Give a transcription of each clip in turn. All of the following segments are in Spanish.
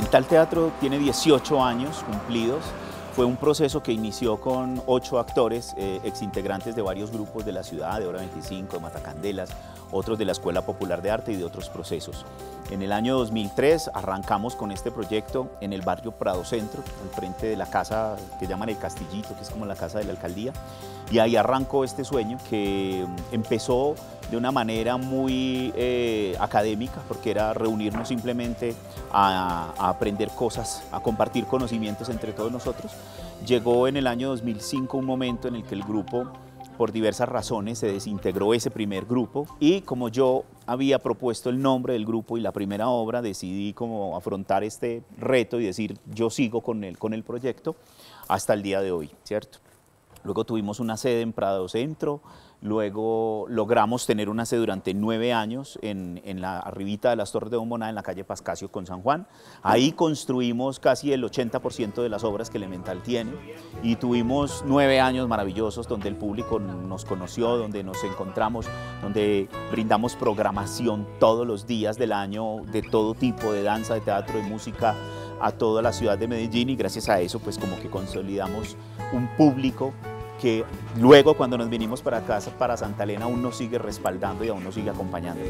Elemental Teatro tiene 18 años cumplidos. Fue un proceso que inició con 8 actores, exintegrantes de varios grupos de la ciudad, de Hora 25, de Matacandelas, otros de la Escuela Popular de Arte y de otros procesos. En el año 2003 arrancamos con este proyecto en el barrio Prado Centro, al frente de la casa que llaman El Castillito, que es como la casa de la alcaldía, y ahí arrancó este sueño que empezó de una manera muy académica, porque era reunirnos simplemente a aprender cosas, a compartir conocimientos entre todos nosotros. Llegó en el año 2005 un momento en el que el grupo, por diversas razones, se desintegró ese primer grupo, y como yo había propuesto el nombre del grupo y la primera obra, decidí como afrontar este reto y decir yo sigo con el proyecto hasta el día de hoy, ¿cierto? Luego tuvimos una sede en Prado Centro, luego logramos tener una sede durante 9 años en la arribita de las Torres de Bombonada, en la calle Pascasio con San Juan. Ahí construimos casi el 80% de las obras que Elemental tiene, y tuvimos 9 años maravillosos donde el público nos conoció, donde nos encontramos, donde brindamos programación todos los días del año de todo tipo, de danza, de teatro, de música, a toda la ciudad de Medellín, y gracias a eso pues como que consolidamos un público que luego cuando nos vinimos para acá, para Santa Elena, aún nos sigue respaldando y aún nos sigue acompañando.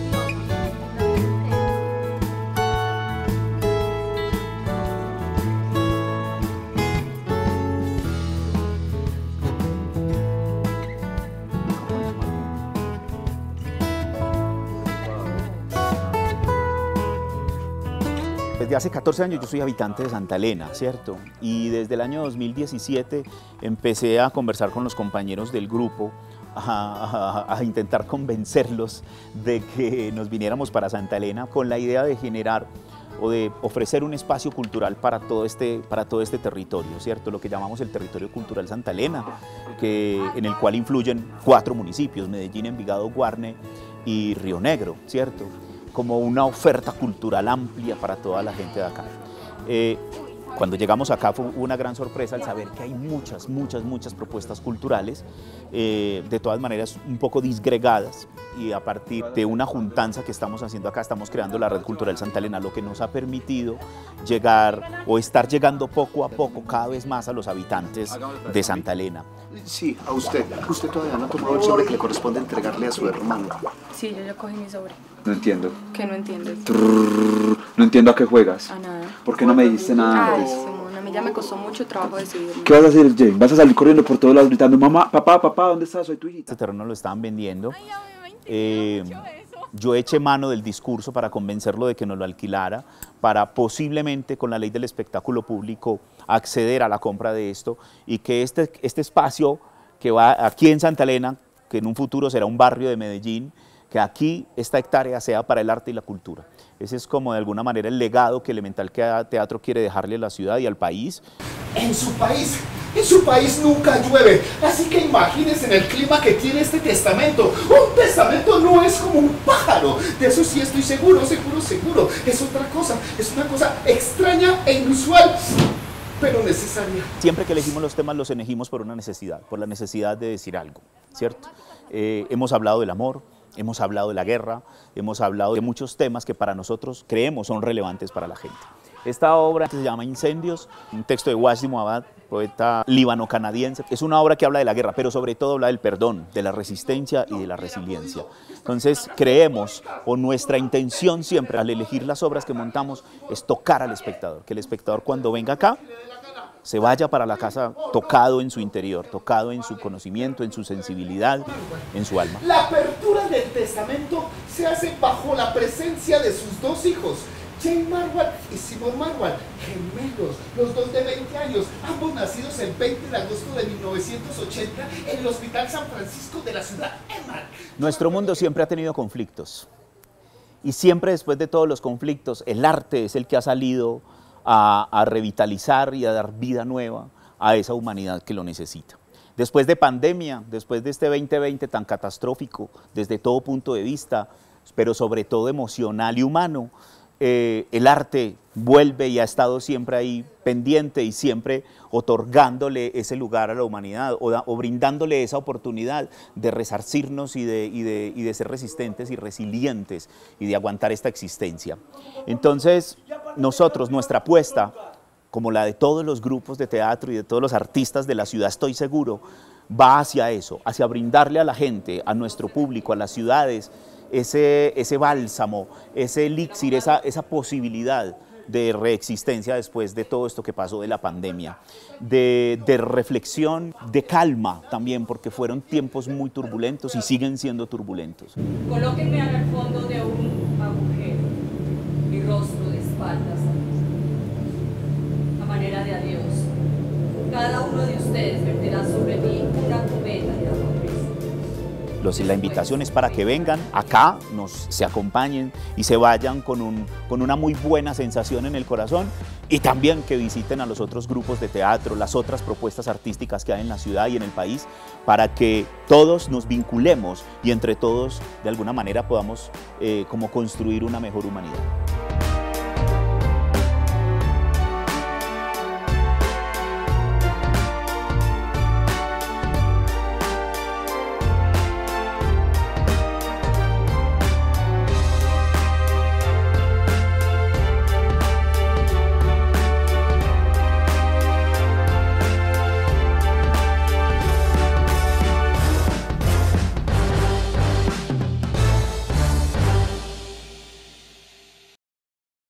Desde hace 14 años yo soy habitante de Santa Elena, ¿cierto? Y desde el año 2017 empecé a conversar con los compañeros del grupo, a intentar convencerlos de que nos viniéramos para Santa Elena con la idea de generar o de ofrecer un espacio cultural para todo este territorio, ¿cierto? Lo que llamamos el territorio cultural Santa Elena, en el cual influyen 4 municipios, Medellín, Envigado, Guarne y Río Negro, ¿cierto? Como una oferta cultural amplia para toda la gente de acá. Cuando llegamos acá fue una gran sorpresa al saber que hay muchas propuestas culturales, de todas maneras un poco disgregadas, y a partir de una juntanza que estamos haciendo acá estamos creando la Red Cultural Santa Elena, lo que nos ha permitido llegar o estar llegando poco a poco cada vez más a los habitantes de Santa Elena. Sí, a usted. Usted todavía no ha tomado el sobre que le corresponde entregarle a su hermano. Sí, yo ya cogí mi sobre. No entiendo. ¿Qué no entiendes? No entiendo a qué juegas. A nada. ¿Por qué no me dijiste nada antes? Simón, a mí ya me costó mucho trabajo decidirme. ¿Qué vas a hacer, Jane? ¿Vas a salir corriendo por todos lados gritando, mamá, papá, ¿dónde estás? Soy tu hijita? Este terreno lo estaban vendiendo. Yo eché mano del discurso para convencerlo de que nos lo alquilara, para posiblemente con la ley del espectáculo público acceder a la compra de esto, y que este espacio que va aquí en Santa Elena, que en un futuro será un barrio de Medellín, que aquí esta hectárea sea para el arte y la cultura. Ese es como de alguna manera el legado que Elemental Teatro quiere dejarle a la ciudad y al país. En su país nunca llueve, así que imagínense en el clima que tiene este testamento. Un testamento no es como un pájaro, de eso sí estoy seguro. Es otra cosa, es una cosa extraña e inusual, pero necesaria. Siempre que elegimos los temas los elegimos por una necesidad, por la necesidad de decir algo, ¿cierto? Hemos hablado del amor, hemos hablado de la guerra, hemos hablado de muchos temas que para nosotros creemos son relevantes para la gente. Esta obra se llama Incendios, un texto de Wasim Abad, poeta líbano-canadiense. Es una obra que habla de la guerra, pero sobre todo habla del perdón, de la resistencia y de la resiliencia. Entonces creemos, o nuestra intención siempre al elegir las obras que montamos, es tocar al espectador, que el espectador cuando venga acá se vaya para la casa tocado en su interior, tocado en su conocimiento, en su sensibilidad, en su alma. La apertura del testamento se hace bajo la presencia de sus 2 hijos, Jane Marwan y Simón Marwan, gemelos, los 2 de 20 años, ambos nacidos el 20 de agosto de 1980 en el Hospital San Francisco de la ciudad Emar. Nuestro mundo siempre ha tenido conflictos, y siempre después de todos los conflictos el arte es el que ha salido a revitalizar y a dar vida nueva a esa humanidad que lo necesita. Después de pandemia, después de este 2020 tan catastrófico desde todo punto de vista, pero sobre todo emocional y humano, el arte vuelve y ha estado siempre ahí pendiente y siempre otorgándole ese lugar a la humanidad o brindándole esa oportunidad de resarcirnos y de ser resistentes y resilientes y de aguantar esta existencia. Entonces, nosotros, nuestra apuesta, como la de todos los grupos de teatro y de todos los artistas de la ciudad, estoy seguro, va hacia eso, hacia brindarle a la gente, a nuestro público, a las ciudades, ese bálsamo, ese elixir, esa posibilidad de reexistencia después de todo esto que pasó de la pandemia, de reflexión, de calma también, porque fueron tiempos muy turbulentos y siguen siendo turbulentos. Colóquenme al fondo de un agujero, mi rostro de espaldas, a manera de adiós. Cada uno de ustedes verterá sobre mí una cubeta de agua fresca. La invitación es para que vengan acá, se acompañen y se vayan con una muy buena sensación en el corazón, y también que visiten a los otros grupos de teatro, las otras propuestas artísticas que hay en la ciudad y en el país, para que todos nos vinculemos y entre todos de alguna manera podamos como construir una mejor humanidad.